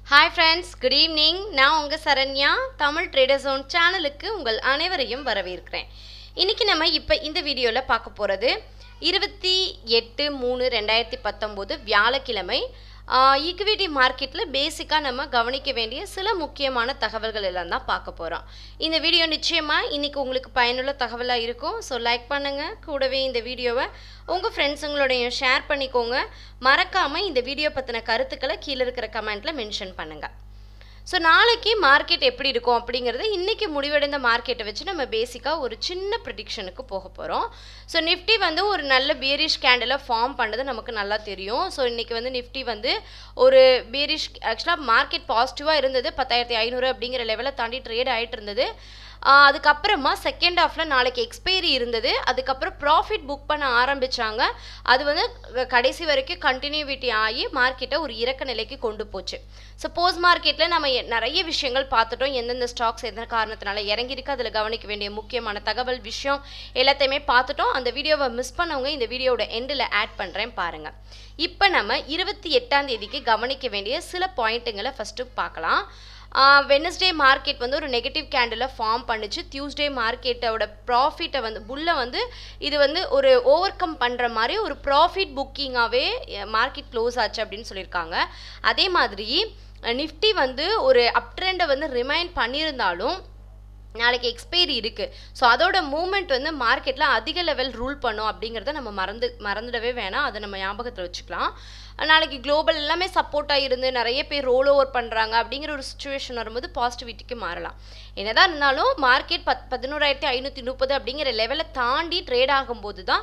Hi friends, good evening. நான் உங்க Saranya Tamil trader zone சேனலுக்கு உங்கள் அனைவரையும் வரவேற்கிறேன். இன்னைக்கு நம்ம இந்த வீடியோல பார்க்க போறது 28/3/2019 வியாழக்கிழமை ஈக்விட்டி மார்க்கெட்ல பேசிக்கா நம்ம கவனிக்க வேண்டிய சில முக்கியமான தகவல்கள் எல்லாம் தான் பார்க்க போறோம். இந்த வீடியோ நிச்சயமா இன்னைக்கு உங்களுக்கு பயனுள்ள தகவலா இருக்கும். சோ லைக் பண்ணுங்க. கூடவே இந்த வீடியோவை உங்க ஃப்ரெண்ட்ஸ்ங்களோடயும் ஷேர் பண்ணிக்கோங்க. மறக்காம இந்த வீடியோ பத்தின கருத்துக்களை கீழ இருக்கிற கமெண்ட்ல மென்ஷன் பண்ணுங்க. ஸோ நாளைக்கு மார்க்கெட் எப்படி இருக்கும் அப்படிங்கிறத இன்றைக்கி முடிவடைந்த மார்க்கெட்டை வச்சு நம்ம பேசிக்காக ஒரு சின்ன ப்ரிடிக்ஷனுக்கு போக போகிறோம். ஸோ நிஃப்டி வந்து ஒரு நல்ல பேரிஷ் கேண்டிலை ஃபார்ம் பண்ணது நமக்கு நல்லா தெரியும். ஸோ இன்றைக்கி வந்து நிஃப்டி வந்து ஒரு பேரிஷ் ஆக்சுவலாக மார்க்கெட் பாசிட்டிவாக இருந்தது. 10,500 அப்படிங்கிற லெவலில் தாண்டி ட்ரேட் ஆகிட்டு இருந்தது. அதுக்கப்புறமா செகண்ட் ஹாஃபில் நாளைக்கு எக்ஸ்பைரி இருந்தது. அதுக்கப்புறம் ப்ராஃபிட் புக் பண்ண ஆரம்பித்தாங்க. அது வந்து கடைசி வரைக்கும் கண்டினியூவிட்டி ஆகி மார்க்கெட்டை ஒரு இறக்க நிலைக்கு கொண்டு போச்சு. ஸோ போஸ்ட் மார்க்கெட்டில் நம்ம நிறைய விஷயங்கள் பார்த்துட்டோம். எந்தெந்த ஸ்டாக்ஸ் எந்த காரணத்தினால இறங்கியிருக்கு, அதில் கவனிக்க வேண்டிய முக்கியமான தகவல் விஷயம் எல்லாத்தையுமே பார்த்துட்டோம். அந்த வீடியோவை மிஸ் பண்ணவங்க இந்த வீடியோவோட எண்டில் ஆட் பண்ணுறேன் பாருங்கள். இப்போ நம்ம 28ஆம் தேதிக்கு கவனிக்க வேண்டிய சில பாயிண்ட்டுங்களை ஃபஸ்ட்டு பார்க்கலாம். வெனஸ்டே மார்க்கெட் வந்து ஒரு நெகட்டிவ் கேண்டில் ஃபார்ம் பண்ணிச்சு. டியூஸ்டே மார்க்கெட்டோட ப்ராஃபிட்டை வந்து புல்லை வந்து இது வந்து ஒரு ஓவர் கம் பண்ணுற மாதிரி ஒரு ப்ராஃபிட் புக்கிங்காகவே மார்க்கெட் க்ளோஸ் ஆச்சு அப்படின்னு சொல்லியிருக்காங்க. அதே மாதிரி நிஃப்டி வந்து ஒரு அப் ட்ரெண்டை வந்து ரிமைண்ட் பண்ணியிருந்தாலும் நாளைக்கு எக்ஸ்பைரி இருக்குது. ஸோ அதோட மூமெண்ட் வந்து மார்க்கெட்டில் அதிக லெவல் ரூல் பண்ணும் அப்படிங்கிறத நம்ம மறந்துடவே வேணாம். அதை நம்ம ஞாபகத்தில் வச்சுக்கலாம். நாளைக்கு குளோபல் எல்லாமே சப்போர்ட்டாக இருந்து நிறைய பேர் ரோல் ஓவர் பண்ணுறாங்க அப்படிங்கிற ஒரு சுச்சுவேஷன் வரும்போது பாசிட்டிவிட்டிக்கு மாறலாம். என்னதான் இருந்தாலும் மார்க்கெட் 11,530 அப்படிங்கிற லெவலை தாண்டி ட்ரேட் ஆகும்போது தான்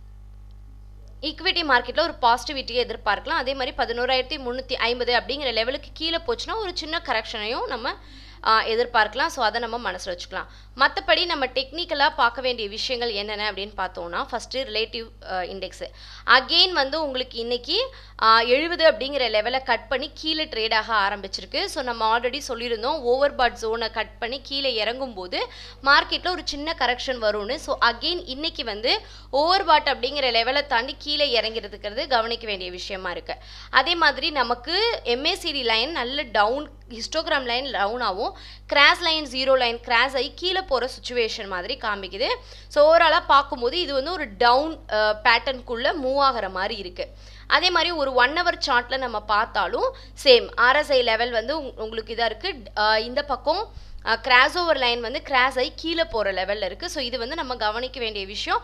ஈக்விட்டி மார்க்கெட்டில் ஒரு பாசிட்டிவிட்டியை எதிர்பார்க்கலாம். அதே மாதிரி 11,350 அப்படிங்கிற லெவலுக்கு கீழே போச்சுன்னா ஒரு சின்ன கரெக்ஷனையும் நம்ம எதிர்பார்க்கலாம். ஸோ அதை நம்ம மனசில் வச்சுக்கலாம். மற்றபடி நம்ம டெக்னிக்கலாக பார்க்க வேண்டிய விஷயங்கள் என்னென்ன அப்படின்னு பார்த்தோம்னா, ஃபஸ்ட்டு ரிலேட்டிவ் இண்டெக்ஸு அகெயின் வந்து உங்களுக்கு இன்றைக்கி 70 அப்படிங்கிற லெவலை கட் பண்ணி கீழே ட்ரேடாக ஆரம்பிச்சிருக்கு. ஸோ நம்ம ஆல்ரெடி சொல்லியிருந்தோம் ஓவர் பாட் ஜோனை கட் பண்ணி கீழே இறங்கும்போது மார்க்கெட்டில் ஒரு சின்ன கரெக்ஷன் வரும்னு. ஸோ அகெயின் இன்றைக்கி வந்து ஓவர் பாட் அப்படிங்கிற லெவலை தாண்டி கீழே இறங்கிறதுக்கிறது கவனிக்க வேண்டிய விஷயமா இருக்குது. அதே மாதிரி நமக்கு MACD லைன் நல்ல டவுன், ஹிஸ்டோகிராம் லைன் டவுனாகவும் கிராஸ் லைன் 0 லைன் கிராஸ் ஆகி கீழே போகிற சுச்சுவேஷன் மாதிரி காமிக்குது. ஸோ ஓவராலாக பார்க்கும்போது இது வந்து ஒரு டவுன் பேட்டர்னுக்குள்ளே மூவ் ஆகிற மாதிரி இருக்குது. அதே மாதிரி ஒரு 1 hour சார்ட்டில் நம்ம பார்த்தாலும் சேம் RSI லெவல் வந்து உங்களுக்கு இதாக இருக்குது. இந்த பக்கம் கிராஸ் ஓவர் லைன் வந்து கிராஸ் ஆகி கீழே போகிற லெவலில் இருக்குது. ஸோ இது வந்து நம்ம கவனிக்க வேண்டிய விஷயம்.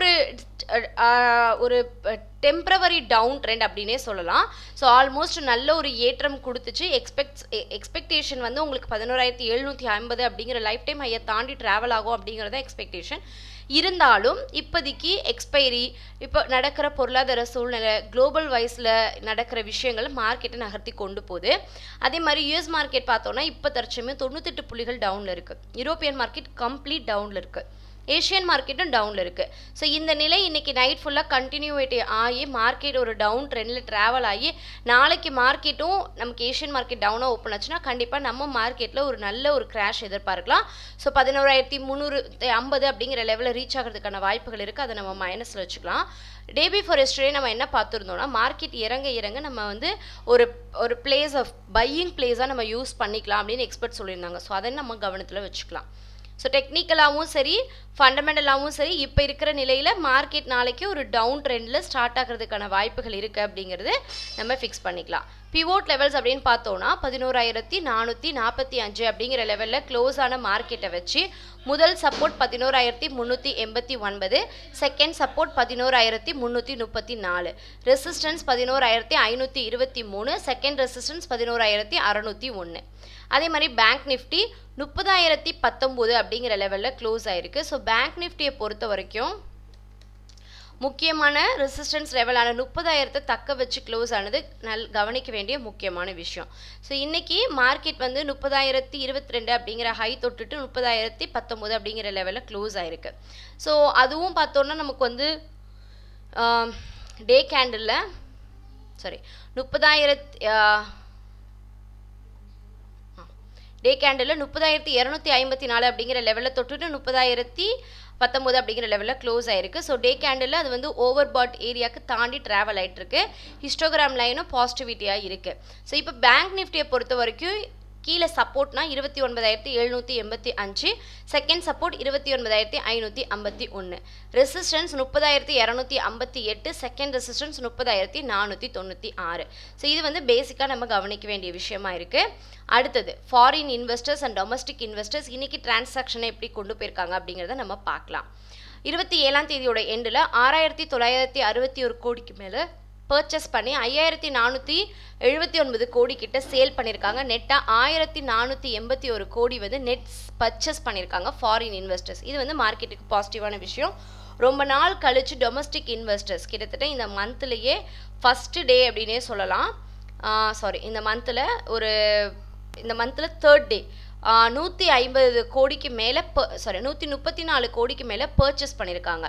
ஒரு டெம்பரவரி டவுன் ட்ரெண்ட் அப்படின்னே சொல்லலாம். ஸோ ஆல்மோஸ்ட் நல்ல ஒரு ஏற்றம் கொடுத்துச்சு. எக்ஸ்பெக்டேஷன் வந்து உங்களுக்கு 11,750 அப்படிங்கிற லைஃப் டைம் ஹையை தாண்டி ட்ராவல் ஆகும் அப்படிங்கிறத எக்ஸ்பெக்டேஷன் இருந்தாலும் இப்போதைக்கு எக்ஸ்பைரி, இப்போ நடக்கிற பொருளாதார சூழ்நிலை, குளோபல் வைஸில் நடக்கிற விஷயங்கள் மார்க்கெட்டை நகர்த்தி கொண்டு போகுது. அதே மாதிரி US மார்க்கெட் பார்த்தோன்னா இப்போ தற்சமயம் 98 புள்ளிகள் டவுனில் இருக்குது. யூரோப்பியன் மார்க்கெட் கம்ப்ளீட் டவுனில் இருக்குது. ஏஷியன் மார்க்கெட்டும் டவுனில் இருக்குது. ஸோ இந்த நிலை இன்றைக்கி நைட் ஃபுல்லாக கண்டினியூவேட்டி ஆகி மார்க்கெட் ஒரு டவுன் ட்ரெண்டில் ட்ராவல் ஆகி நாளைக்கு மார்க்கெட்டும் நமக்கு ஏஷியன் மார்க்கெட் டவுனாக ஓப்பன் ஆச்சுன்னா கண்டிப்பாக நம்ம மார்க்கெட்டில் ஒரு நல்ல ஒரு கிராஷ் எதிர்பார்க்கலாம். ஸோ 11,350 அப்படிங்கிற லெவலில் ரீச் ஆகிறதுக்கான வாய்ப்புகள் இருக்குது. அதை நம்ம மைனஸில் வச்சுக்கலாம். டே பிஃபோர் எஸ்டர்டே நம்ம என்ன பார்த்துருந்தோம்னா, மார்க்கெட் இறங்க நம்ம வந்து ஒரு பிளேஸ் ஆஃப் பையிங் பிளேஸாக நம்ம யூஸ் பண்ணிக்கலாம் அப்படின்னு எக்ஸ்பர்ட் சொல்லியிருந்தாங்க. ஸோ அதை நம்ம கவனத்தில் வச்சுக்கலாம். ஸோ டெக்னிக்கலாகவும் சரி ஃபண்டமெண்டலாகவும் சரி இப்போ இருக்கிற நிலையில் மார்க்கெட் நாளைக்கு ஒரு டவுன் ட்ரெண்டில் ஸ்டார்ட் ஆகிறதுக்கான வாய்ப்புகள் இருக்குது அப்படிங்கிறது நம்ம ஃபிக்ஸ் பண்ணிக்கலாம். பிவோட் லெவல்ஸ் அப்படின்னு பார்த்தோன்னா 11,445 அப்படிங்கிற லெவலில் க்ளோஸ் ஆன மார்க்கெட்டை வச்சு முதல் support 11,389, second support 11,334, resistance 11,523, second resistance 11,601. அதே மாதிரி பேங்க் நிஃப்டி 30,019 அப்படிங்கிற லெவலில் க்ளோஸ் ஆயிருக்கு. ஸோ பேங்க் நிஃப்டியை பொறுத்த வரைக்கும் முக்கியமான ரெசிஸ்டன்ஸ் லெவலான 30,000 தக்க வச்சு க்ளோஸ் ஆனது கவனிக்க வேண்டிய முக்கியமான விஷயம். ஸோ இன்றைக்கி மார்க்கெட் வந்து 30,022 அப்படிங்கிற ஹை தொட்டுட்டு 30,019 அப்படிங்கிற லெவலில் க்ளோஸ் ஆயிருக்கு. ஸோ அதுவும் பார்த்தோன்னா நமக்கு வந்து டே கேண்டில் 30,000 டே கேண்டில் 30,254 அப்படிங்கிற லெவலில் தொட்டுட்டு 30,019 அப்படிங்கிற லெவலில் க்ளோஸ் ஆயிருக்கு. ஸோ டே கேண்டில் அது வந்து ஓவர் பாட் ஏரியாவுக்கு தாண்டி ட்ராவல் ஆகிட்டு இருக்கு. ஹிஸ்டோகிராம் லைனும் பாசிட்டிவிட்டியாக இருக்குது. ஸோ இப்போ பேங்க் நிஃப்டியை பொறுத்த வரைக்கும் கீழே சப்போர்ட்னா 29,785, second support 29,551, resistance 30,258, second resistance 30,496. So இது வந்து பேசிக்காக நம்ம கவனிக்க வேண்டிய விஷயமா இருக்குது. அடுத்தது foreign investors and domestic investors இன்னைக்கு டிரான்சாக்ஷனை எப்படி கொண்டு போயிருக்காங்க அப்படிங்கிறத நம்ம பார்க்கலாம். 27ஆம் தேதியோட எண்டில் 6,961 கோடிக்கு மேலே பர்ச்சேஸ் பண்ணி 5,479 கோடி கிட்ட சேல் பண்ணியிருக்காங்க. நெட்டாக 1,481 கோடி வந்து நெட் பர்ச்சேஸ் பண்ணியிருக்காங்க ஃபாரின் இன்வெஸ்டர்ஸ். இது வந்து மார்க்கெட்டுக்கு பாசிட்டிவான விஷயம். ரொம்ப நாள் கழிச்சு டொமஸ்டிக் இன்வெஸ்டர்ஸ் கிட்டத்தட்ட இந்த மந்த்லேயே ஃபஸ்ட்டு டே அப்படின்னே சொல்லலாம். இந்த மந்தில் தேர்ட் டே 150 கோடிக்கு மேலே 134 கோடிக்கு மேலே பர்ச்சேஸ் பண்ணியிருக்காங்க.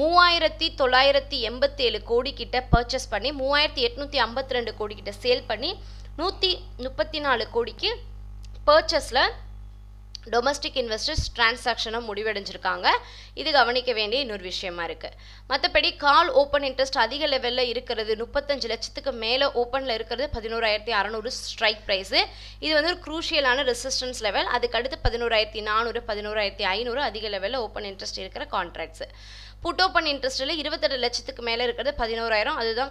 3,987 கோடி கிட்ட பர்ச்சேஸ் பண்ணி 3,852 கோடி கிட்ட சேல் பண்ணி 134 கோடிக்கு பர்ச்சேஸில் டொமஸ்டிக் இன்வெஸ்டர்ஸ் டிரான்சாக்ஷனை முடிவடைஞ்சிருக்காங்க. இது கவனிக்க வேண்டிய இன்னொரு விஷயமா இருக்குது. மற்றபடி கால் ஓப்பன் இன்ட்ரெஸ்ட் அதிக லெவலில் இருக்கிறது, 35 லட்சத்துக்கு மேலே ஓப்பனில் இருக்கிறது 11,600 ஸ்ட்ரைக் ப்ரைஸு. இது வந்து ஒரு க்ரூஷியலான ரெசிஸ்டன்ஸ் லெவல். அதுக்கடுத்து 11,400, 11,500 அதிக லெவலில் ஓப்பன் இன்ட்ரெஸ்ட் இருக்கிற கான்ட்ராக்ட்ஸு. புட் ஓப்பன் இன்ட்ரெஸ்ட்டில் 28 லட்சத்துக்கு மேலே இருக்கிறது 11,000. அதுதான்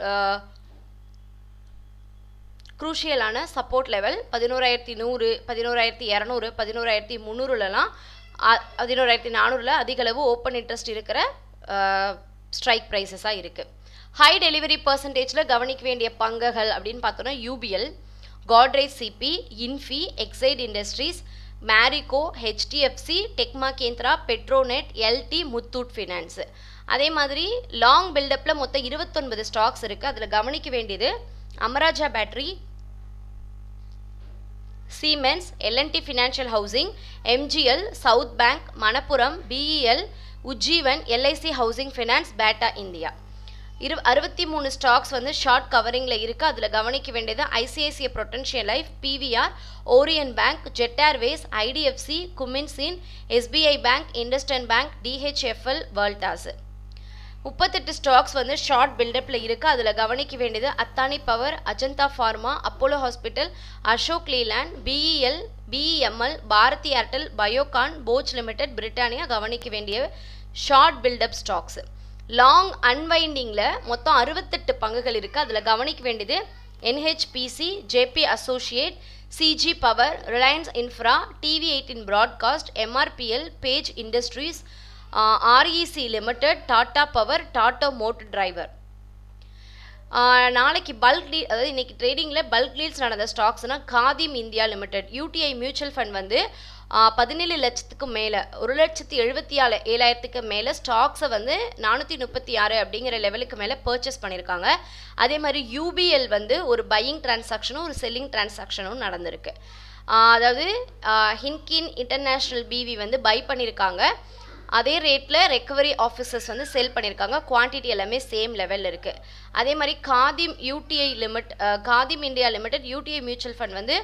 க்ரூஷியலான சப்போர்ட் லெவல். 11,100, 11,200, 11,300லலாம் 11,400ல் அதிகளவு ஓப்பன் இன்ட்ரெஸ்ட் இருக்கிற ஸ்ட்ரைக் ப்ரைஸஸாக இருக்குது. ஹை டெலிவரி பர்சன்டேஜில் கவனிக்க வேண்டிய பங்குகள் அப்படின்னு பார்த்தோன்னா UPL, Godrej CP, Infy, Exide Industries, Marico, HDFC, டெக்மா Mahindra, Petronet, L T, Muthoot finance. அதே மாதிரி லாங் பில்டப்பில் மொத்தம் 29 ஸ்டாக்ஸ் இருக்குது. அதில் கவனிக்க வேண்டியது Amara Raja battery, Siemens, L and T financial housing, MGL, south bank, Manappuram, BEL, Ujjivan, LIC housing finance, Bata India. 63 stocks வந்து ஷார்ட் கவரிங்கில் இருக்குது. அதில் கவனிக்க வேண்டியது ICICI prudential life, PVR, Orient bank, Jet Airways, IDFC, குமின்சின், SBI bank, IndusInd bank, DHFL, Voltas. 38 stocks வந்து short பில்டப்பில் இருக்குது. அதில் கவனிக்க வேண்டியது Adani power, Ajanta pharma, Apollo hospital, Ashok Leyland, BEL, BEML, Bharti Airtel, Biocon, Bosch limited, Britannia கவனிக்க வேண்டிய ஷார்ட் பில்டப் ஸ்டாக்ஸ். லாங் அன்வைண்டிங்கில் மொத்தம் 68 பங்குகள் இருக்குது. அதில் கவனிக்க வேண்டியது NHPC, JP associate, CG power, Reliance infra, TV eighteen broadcast, MRPL, Page Industries, REC limited, Tata power, Tata motor driver. நாளைக்கு பல்க் டீல், அதாவது இன்றைக்கி ட்ரேடிங்கில் பல்க் டீல்ஸ் நடந்த ஸ்டாக்ஸ்னால் Khadim India limited, UTI mutual fund வந்து 17 லட்சத்துக்கு மேலே 1,77,000 மேலே ஸ்டாக்ஸை வந்து 436 அப்படிங்கிற லெவலுக்கு மேலே பர்ச்சேஸ் பண்ணியிருக்காங்க. அதே மாதிரி யூபிஎல் வந்து ஒரு பையிங் டிரான்சாக்ஷனும் ஒரு செல்லிங் டிரான்சாக்ஷனும் நடந்திருக்கு. அதாவது ஹின்கின் இன்டர்நேஷ்னல் பிவி வந்து பை பண்ணியிருக்காங்க. அதே ரேட்டில் ரெக்கவரி ஆஃபீஸர்ஸ் வந்து செல் பண்ணியிருக்காங்க. குவான்டிட்டி எல்லாமே சேம் லெவலில் இருக்குது. அதே மாதிரி Khadim India limited, UTI mutual fund வந்து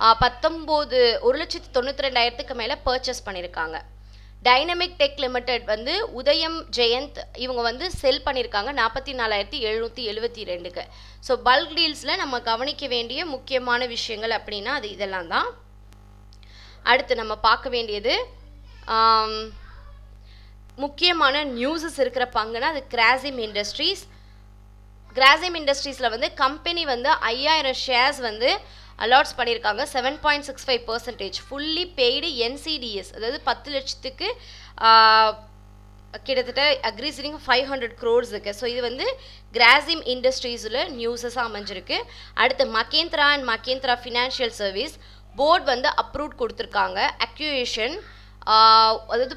1,92,000 மேலே பர்ச்சேஸ் பண்ணியிருக்காங்க. டைனமிக் டெக் லிமிடெட் வந்து உதயம் ஜெயந்த் இவங்க வந்து செல் பண்ணியிருக்காங்க 44,772. ஸோ பல்க் டீல்ஸில் நம்ம கவனிக்க வேண்டிய முக்கியமான விஷயங்கள் அப்படின்னா அது இதெல்லாம் தான். அடுத்து நம்ம பார்க்க வேண்டியது முக்கியமான நியூஸஸ் இருக்கிற பங்குனா அது கிராசிம் இண்டஸ்ட்ரீஸ். கிராசிம் இண்டஸ்ட்ரீஸில் வந்து கம்பெனி வந்து 5,000 ஷேர்ஸ் வந்து அலாட்ஸ் பண்ணியிருக்காங்க. 7.65% ஃபுல்லி பெய்டு என்சிடிஎஸ், அதாவது 10 லட்சத்துக்கு கிட்டத்தட்ட அக்ரிசிங் 500 crores இருக்குது. ஸோ இது வந்து கிராசிம் இண்டஸ்ட்ரீஸில் நியூஸஸாக அமைஞ்சிருக்கு. அடுத்து Mahindra and Mahindra financial service board வந்து அப்ரூவ் கொடுத்துருக்காங்க. அக்யூஷன் அதாவது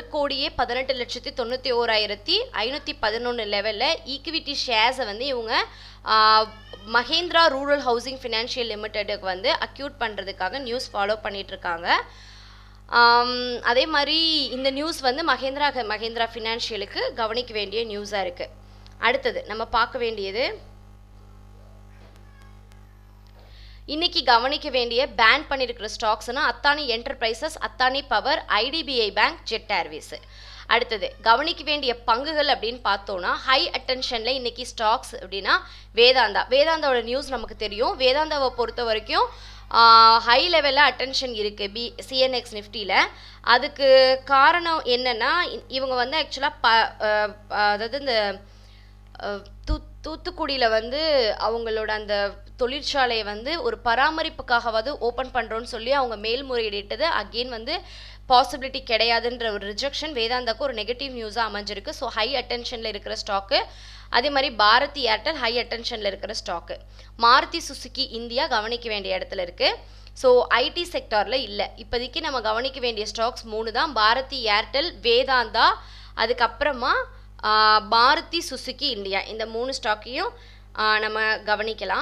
1,18,91,511 லெவலில் ஈக்விட்டி ஷேர்ஸை வந்து இவங்க மஹேந்திரா ரூரல் ஹவுசிங் ஃபினான்ஷியல் லிமிடெடுக்கு வந்து அக்யூட் பண்ணுறதுக்காக நியூஸ் ஃபாலோ பண்ணிகிட்ருக்காங்க. அதே மாதிரி இந்த நியூஸ் வந்து மஹேந்திரா ஃபினான்ஷியலுக்கு கவனிக்க வேண்டிய நியூஸாக இருக்குது. அடுத்தது நம்ம பார்க்க வேண்டியது இன்னைக்கு கவனிக்க வேண்டிய பேன் பண்ணியிருக்கிற ஸ்டாக்ஸ்னா Adani enterprises, Adani power, IDBI bank, Jet Airways. அடுத்தது கவனிக்க வேண்டிய பங்குகள் அப்படின்னு பார்த்தோன்னா ஹை அட்டென்ஷனில் இன்னைக்கு ஸ்டாக்ஸ் அப்படின்னா வேதாந்தாவோட நியூஸ் நமக்கு தெரியும். வேதாந்தாவை பொறுத்த வரைக்கும் ஹை லெவலில் அட்டென்ஷன் இருக்குது சிஎன்எக்ஸ் நிஃப்டியில். அதுக்கு காரணம் என்னென்னா இவங்க வந்து ஆக்சுவலாக அதாவது இந்த தூத்துக்குடியில் வந்து அவங்களோட அந்த தொழிற்சாலையை வந்து ஒரு பராமரிப்புக்காகவாது ஓப்பன் பண்ணுறோன்னு சொல்லி அவங்க மேல்முறையிட்டது அகெயின் வந்து பாசிபிலிட்டி கிடையாதுன்ற ஒரு ரிஜெக்ஷன் வேதாந்தாக்கு ஒரு நெகட்டிவ் நியூஸாக அமைஞ்சிருக்கு. ஸோ ஹை அட்டென்ஷனில் இருக்கிற ஸ்டாக்கு. அதே மாதிரி பாரதி ஏர்டெல் ஹை அட்டென்ஷனில் இருக்கிற ஸ்டாக்கு. மாருதி சுசுகி இந்தியா கவனிக்க வேண்டிய இடத்துல இருக்குது. ஸோ ஐடி செக்டாரில் இல்லை. இப்போதைக்கு நம்ம கவனிக்க வேண்டிய ஸ்டாக்ஸ் 3 தான்: பாரதி ஏர்டெல், வேதாந்தா, அதுக்கப்புறமா மாருதி சுசுகி இந்தியா. இந்த 3 ஸ்டாக்கையும் நம்ம கவனிக்கலாம்.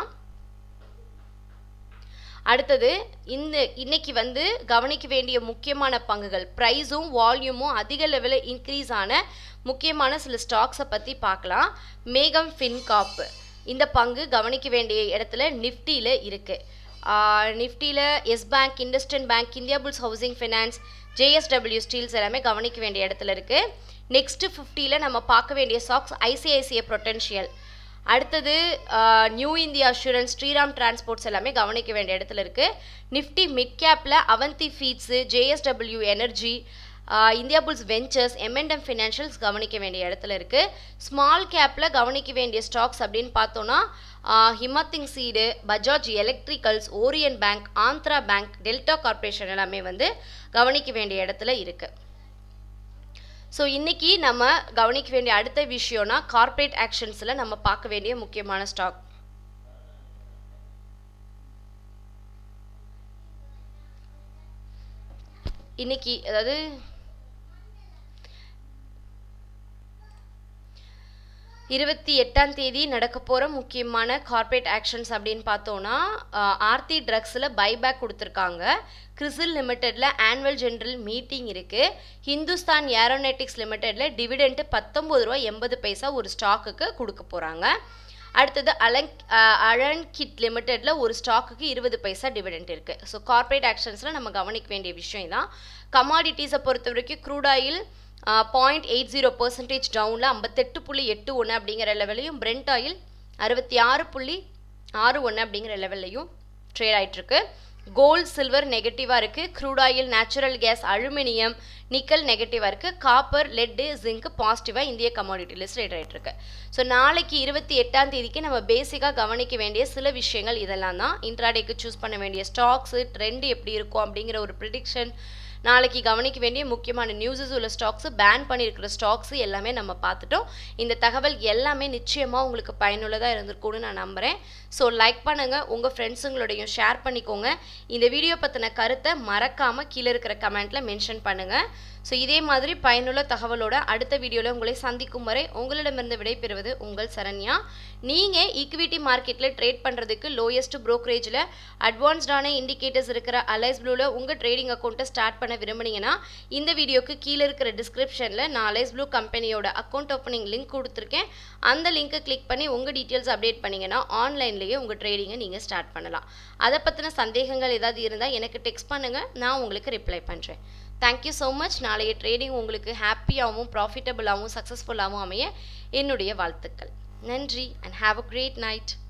அடுத்தது இன்னைக்கு வந்து கவனிக்க வேண்டிய முக்கியமான பங்குகள், ப்ரைஸும் வால்யூமும் அதிக லெவலில் இன்க்ரீஸ் ஆன முக்கியமான சில ஸ்டாக்ஸை பற்றி பார்க்கலாம். மேகம் ஃபின்காப் இந்த பங்கு கவனிக்க வேண்டிய இடத்துல நிஃப்டியில் இருக்குது. நிஃப்டியில் Yes bank, IndusInd bank, Indiabulls housing finance, JSW steels எல்லாமே கவனிக்க வேண்டிய இடத்துல இருக்குது. நெக்ஸ்ட் 50ல் நம்ம பார்க்க வேண்டிய ஸ்டாக்ஸ் ஐசிஐசிஐ பொட்டென்ஷியல், அடுத்தது New India Assurance, Shriram transports எல்லாமே கவனிக்க வேண்டிய இடத்துல இருக்குது. நிஃப்டி மிட் கேப்பில் Avanti feeds, JSW energy, Indiabulls ventures, M N M financials கவனிக்க வேண்டிய இடத்துல இருக்குது. ஸ்மால் கேப்பில் கவனிக்க வேண்டிய ஸ்டாக்ஸ் அப்படின்னு பார்த்தோன்னா Himatsingka Seide, Bajaj electricals, Orion bank, Andhra bank, Delta corporation எல்லாமே வந்து கவனிக்க வேண்டிய இடத்துல இருக்குது. ஸோ இன்றைக்கி நம்ம கவனிக்க வேண்டிய அடுத்த விஷயம்னா கார்ப்பரேட் ஆக்ஷன்ஸில் நம்ம பார்க்க வேண்டிய முக்கியமான ஸ்டாக். இன்னைக்கு அதாவது 28ஆம் தேதி நடக்க போகிற முக்கியமான கார்ப்பரேட் ஆக்ஷன்ஸ் அப்படின்னு பார்த்தோன்னா ஆர்த்தி ட்ரக்ஸில் பைபேக் கொடுத்துருக்காங்க. கிறிசில் லிமிட்டெடில் ஆனுவல் ஜென்ரல் மீட்டிங் இருக்குது. ஹிந்துஸ்தான் ஏரோநாட்டிக்ஸ் லிமிட்டெடில் டிவிடெண்ட்டு ₹19.80 ஒரு ஸ்டாக்குக்கு கொடுக்க போகிறாங்க. அடுத்தது அலன்கிட் லிமிட்டெடில் ஒரு ஸ்டாக்குக்கு 20 பைசா டிவிடெண்ட் இருக்குது. ஸோ கார்ப்பரேட் ஆக்ஷன்ஸில் நம்ம கவனிக்க வேண்டிய விஷயம் தான். கமாடிட்டிஸை பொறுத்த வரைக்கும் க்ரூட் ஆயில் 0.80% டவுனில் 58.81 அப்படிங்கிற லெவலையும், பிரெண்ட் ஆயில் 66.61 அப்படிங்கிற லெவல்லையும் ட்ரேட் ஆகிட்டுருக்கு. கோல்டு சில்வர் நெகட்டிவாக இருக்குது. Crude oil, natural gas, aluminium, nickel நெகட்டிவாக இருக்குது. காப்பர், லெட்டு, ஜிங்க் பாசிட்டிவாக இந்திய கமாடிட்டி லிஸ்ட் ட்ரேட் ஆகிட்டுருக்கு. ஸோ நாளைக்கு 28ஆம் தேதிக்கு நம்ம பேசிக்காக கவனிக்க வேண்டிய சில விஷயங்கள் இதெல்லாம் தான். இன்ட்ராடேக்கு சூஸ் பண்ண வேண்டிய ஸ்டாக்ஸு, ட்ரெண்ட் எப்படி இருக்கும் அப்படிங்கிற ஒரு ப்ரிடிக்ஷன், நாளைக்கு கவனிக்க வேண்டிய முக்கியமான நியூஸஸ் உள்ள ஸ்டாக்ஸு, பேன் பண்ணியிருக்கிற ஸ்டாக்ஸு எல்லாமே நம்ம பார்த்துட்டோம். இந்த தகவல் எல்லாமே நிச்சயமாக உங்களுக்கு பயனுள்ளதாக இருந்திருக்கும்னு நான் நம்புகிறேன். ஸோ லைக் பண்ணுங்கள், உங்கள் ஃப்ரெண்ட்ஸுங்களோடையும் ஷேர் பண்ணிக்கோங்க. இந்த வீடியோ பற்றின கருத்தை மறக்காமல் கீழே இருக்கிற கமெண்ட்டில் மென்ஷன் பண்ணுங்கள். ஸோ இதே மாதிரி பயனுள்ள தகவலோட அடுத்த வீடியோவில் உங்களை சந்திக்கும் வரை உங்களிடமிருந்து விடைபெறுவது உங்கள் சரண்யா. நீங்கள் ஈக்விட்டி மார்க்கெட்டில் ட்ரேட் பண்ணுறதுக்கு லோயஸ்ட் ப்ரோக்கரேஜில் அட்வான்ஸ்டான இண்டிகேட்டர்ஸ் இருக்கிற அலைஸ் ப்ளூவில் உங்கள் ட்ரேடிங் அக்கௌண்ட்டை ஸ்டார்ட் பண்ண விரும்புனீங்கன்னா இந்த வீடியோக்கு கீழே இருக்கிற டிஸ்கிரிப்ஷனில் நான் அலைஸ் ப்ளூ கம்பெனியோட அக்கௌண்ட் ஓப்பனிங் லிங்க் கொடுத்துருக்கேன். அந்த லிங்க்கை கிளிக் பண்ணி உங்கள் டீட்டெயில்ஸ் அப்டேட் பண்ணிங்கன்னா ஆன்லைன்லேயே உங்கள் ட்ரேடிங்கை நீங்கள் ஸ்டார்ட் பண்ணலாம். அதை பற்றின சந்தேகங்கள் ஏதாவது இருந்தால் எனக்கு டெக்ஸ்ட் பண்ணுங்கள், நான் உங்களுக்கு ரிப்ளை பண்ணுறேன். Thank you so much. நாளைய ட்ரேடிங் உங்களுக்கு ஹாப்பியாகவும் ப்ராஃபிட்டபுளாகவும் சக்ஸஸ்ஃபுல்லாகவும் அமைய என்னுடைய வாழ்த்துக்கள். நன்றி and have a great night.